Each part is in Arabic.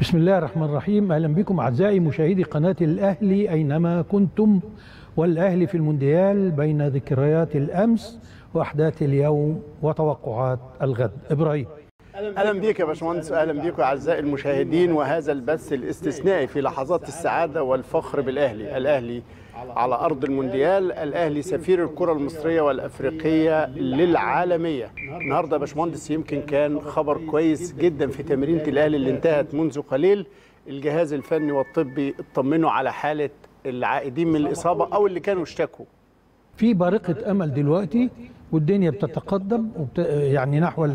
بسم الله الرحمن الرحيم. أهلا بكم أعزائي مشاهدي قناة الأهلي أينما كنتم، والأهلي في المونديال بين ذكريات الأمس وأحداث اليوم وتوقعات الغد. إبراهيم، اهلا بيك يا باشمهندس، اهلا بيكم اعزائي المشاهدين، وهذا البث الاستثنائي في لحظات السعاده والفخر بالاهلي. الاهلي على ارض المونديال، الاهلي سفير الكره المصريه والافريقيه للعالميه. النهارده يا باشمهندس يمكن كان خبر كويس جدا في تمرينه الاهلي اللي انتهت منذ قليل. الجهاز الفني والطبي اطمنوا على حاله العائدين من الاصابه او اللي كانوا اشتكوا. في بارقة أمل دلوقتي والدنيا بتتقدم يعني نحو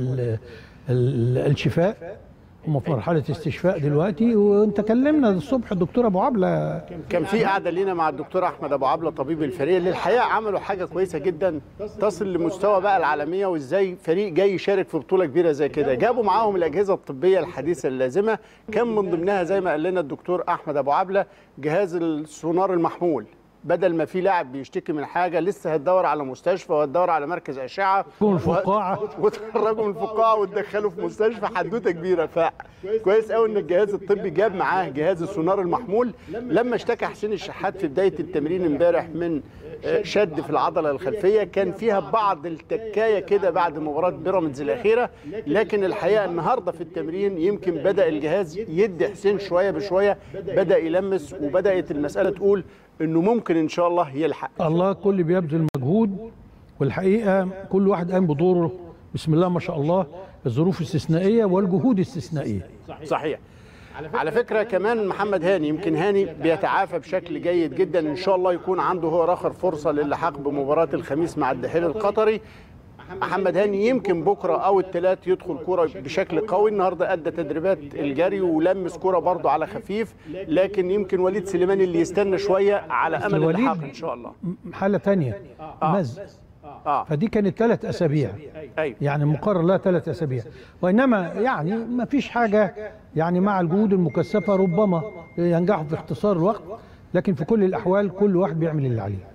الشفاء. هم في مرحلة استشفاء دلوقتي، وانت كلمنا الصبح الدكتور أبو عبلة، كان في قعدة لينا مع الدكتور أحمد أبو عبلة طبيب الفريق، اللي الحقيقة عملوا حاجة كويسة جدا تصل لمستوى بقى العالمية، وإزاي فريق جاي يشارك في بطولة كبيرة زي كده. جابوا معاهم الأجهزة الطبية الحديثة اللازمة، كان من ضمنها زي ما قال لنا الدكتور أحمد أبو عبلة جهاز السونار المحمول. بدل ما في لاعب بيشتكي من حاجه لسه هتدور على مستشفى وهتدور على مركز اشعه وتخرجوا من الفقاعه وتدخلوا في مستشفى، حدوته كبيره. فكويس قوي ان الجهاز الطبي جاب معاه جهاز السونار المحمول. لما اشتكى حسين الشحات في بدايه التمرين امبارح من شد في العضله الخلفيه، كان فيها بعض التكايه كده بعد مباراه بيراميدز الاخيره، لكن الحقيقه النهارده في التمرين يمكن بدا الجهاز يدي حسين شويه بشويه، بدا يلمس، وبدات المساله تقول انه ممكن ان شاء الله يلحق. الله كل بيبذل مجهود، والحقيقه كل واحد قام بدوره بسم الله ما شاء الله. الظروف استثنائيه والجهود استثنائيه. صحيح. على فكره كمان محمد هاني، يمكن هاني بيتعافى بشكل جيد جدا، ان شاء الله يكون عنده هو اخر فرصه للحاق بمباراه الخميس مع الدحيل القطري. محمد هاني يمكن بكره او الثلاث يدخل كوره بشكل قوي. النهارده ادى تدريبات الجري ولمس كوره برضه على خفيف، لكن يمكن وليد سليمان اللي يستنى شويه على امل اللحاق ان شاء الله. حاله ثانيه مز فدي كانت 3 أسابيع. يعني مقرر لها 3 أسابيع، وانما يعني ما فيش حاجه، يعني مع الجهود المكثفه ربما ينجحوا في اختصار الوقت، لكن في كل الاحوال كل واحد بيعمل اللي عليه.